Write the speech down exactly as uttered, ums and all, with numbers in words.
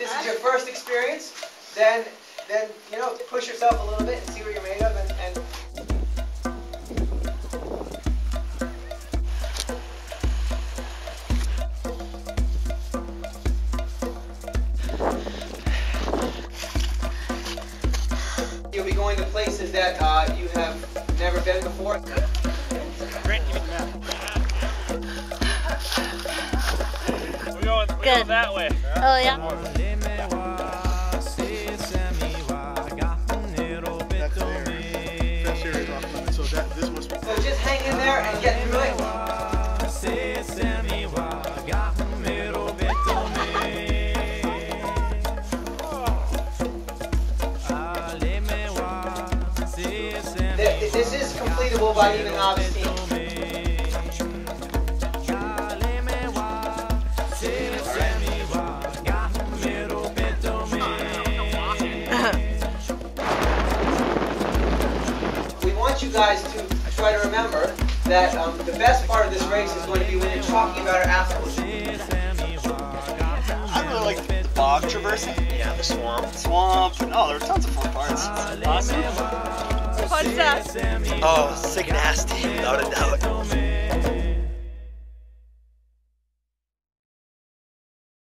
this is your first experience, then, then you know, push yourself a little bit and see what you're made of. And, and you'll be going to places that uh, you have never been before. Grant, give me the map. We're going, we're going that way. Oh, yeah? So that, this must be... So just hang in there and get through it. This is completable by even novice teams. We want you guys to try to remember that um, the best part of this race is going to be when you're talking about it afterwards. I really like the bog traversing. Yeah, the swamp. Swamp. Oh, there were tons of fun parts. Awesome. What's that? Oh, sick and nasty, without a doubt.